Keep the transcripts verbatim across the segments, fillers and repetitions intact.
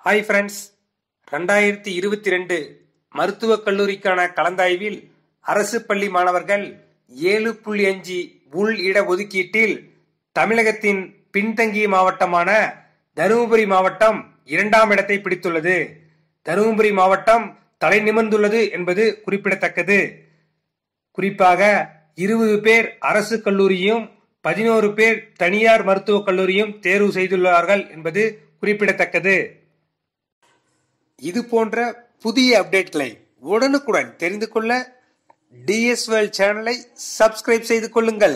Hi friends, ரெண்டாயிரத்தி இருபத்தி ரெண்டு மருத்துவக் கல்லூரிக்கான கலந்தாய்வில் அரசு பள்ளி மாணவர்கள் ஏழு புள்ளி அஞ்சு உள் இட ஒதுக்கீட்டில் தமிழகத்தின் பின்தங்கிய மாவட்டமான தருமபுரி மாவட்டம் இரண்டாம் இடத்தை பிடித்துள்ளது. தருமபுரி மாவட்டம் தலை நிமிர்ந்துள்ளது என்பது குறிப்பிடத்தக்கது. குறிப்பாக இருபது பேர் அரசு கல்லூரியும் பதினோரு பேர் தனியார் மருத்துவக் கல்லூரியும் தேர்வு செய்துள்ளார்கள் என்பது குறிப்பிடத்தக்கது. இது போன்ற புதிய அப்டேட்களை உடனுக்குடன் தெரிந்து கொள்ள டிஎஸ் வேர்ல்ட் சேனலை சப்ஸ்கிரைப் செய்து கொள்ளுங்கள்.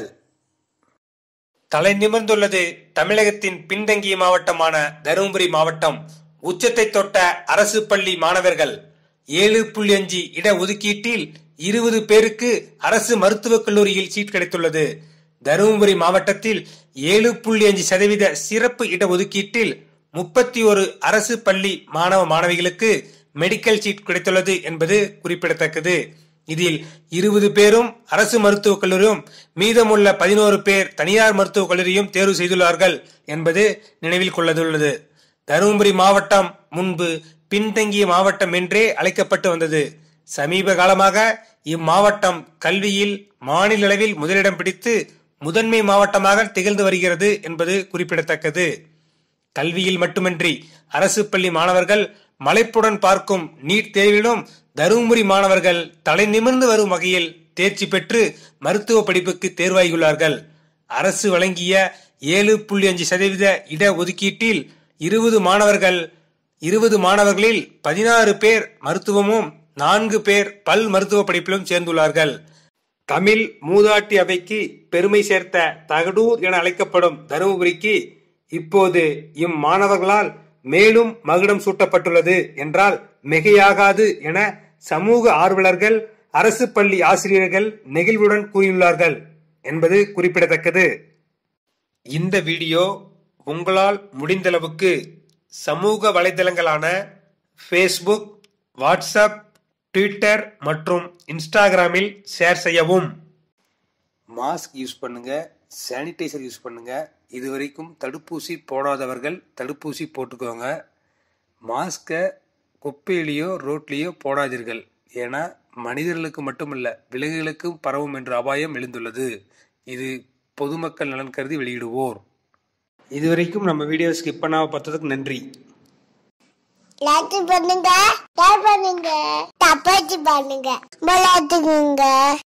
தலை நிமிர்ந்துள்ளது தமிழகத்தின் பின்தங்கிய மாவட்டமான தருமபுரி மாவட்டம். உச்சத்தை தொட்ட அரசு பள்ளி மாணவர்கள் ஏழு புள்ளி அஞ்சு இட ஒதுக்கீட்டில் இருபது பேருக்கு அரசு மருத்துவக் கல்லூரியில் சீட் கிடைத்துள்ளது. தருமபுரி மாவட்டத்தில் ஏழு புள்ளி அஞ்சு சதவீத சிறப்பு இட ஒதுக்கீட்டில் முப்பத்தி ஒரு அரசு பள்ளி மாணவ மாணவிகளுக்கு மெடிக்கல் சீட் கிடைத்துள்ளது என்பது குறிப்பிடத்தக்கது. இதில் இருபது பேரும் அரசு மருத்துவக் கல்லூரியும் மீதமுள்ள பதினோரு பேர் தனியார் மருத்துவக் கல்லூரியும் தேர்வு செய்துள்ளார்கள் என்பது நினைவில் கொள்ளதுள்ளது. தருமபுரி மாவட்டம் முன்பு பின்தங்கிய மாவட்டம் என்றே அழைக்கப்பட்டு வந்தது. சமீப காலமாக இம்மாவட்டம் கல்வியில் மாநில அளவில் முதலிடம் பிடித்து முதன்மை மாவட்டமாக திகழ்ந்து வருகிறது என்பது குறிப்பிடத்தக்கது. கல்வியில் மட்டுமின்றி அரசு பள்ளி மாணவர்கள் மலைப்புடன் பார்க்கும் நீட் தேர்விலும் தருமபுரி மாணவர்கள் தலை நிமிர்ந்து வரும் வகையில் தேர்ச்சி பெற்று மருத்துவ படிப்புக்கு தேர்வாகியுள்ளார்கள். அரசு வழங்கிய ஏழு புள்ளி அஞ்சு சதவீத இட ஒதுக்கீட்டில் இருபது மாணவர்கள் இருபது மாணவர்களில் பதினாறு பேர் மருத்துவமும் நான்கு பேர் பல் மருத்துவ படிப்பிலும் சேர்ந்துள்ளார்கள். தமிழ் மூதாட்டி அவைக்கு பெருமை சேர்த்த தகடூர் என அழைக்கப்படும் தருமபுரிக்கு இப்போது இம்மாணவர்களால் மேலும் மகுடம் சூட்டப்பட்டுள்ளது என்றால் மிகையாகாது என சமூக ஆர்வலர்கள், அரசு பள்ளி ஆசிரியர்கள் நெகிழ்வுடன் கூறியுள்ளார்கள் என்பது குறிப்பிடத்தக்கது. இந்த வீடியோ உங்களால் முடிந்தளவுக்கு சமூக வலைதளங்களான ஃபேஸ்புக், வாட்ஸ்அப், ட்விட்டர் மற்றும் இன்ஸ்டாகிராமில் ஷேர் செய்யவும். மாஸ்க் யூஸ் பண்ணுங்க, சானிடைசர் யூஸ் பண்ணுங்க. இதுவரைக்கும் தடுப்பூசி போடாதவர்கள் தடுப்பூசி போட்டுக்கோங்க. மாஸ்கை குப்பையிலேயோ ரோட்லேயோ போடாதீர்கள். ஏன்னா மனிதர்களுக்கு மட்டுமல்ல, விலங்குகளுக்கும் பரவும் என்ற அபாயம் எழுந்துள்ளது. இது பொதுமக்கள் நலன் கருதி வெளியிடுவோர். இதுவரைக்கும் நம்ம வீடியோ ஸ்கிப் பண்ணாம பார்த்ததுக்கு நன்றி. லைக் பண்ணுங்க, ஷேர் பண்ணுங்க, சப்ஸ்கிரைப் பண்ணுங்க, பெல் ஐகான்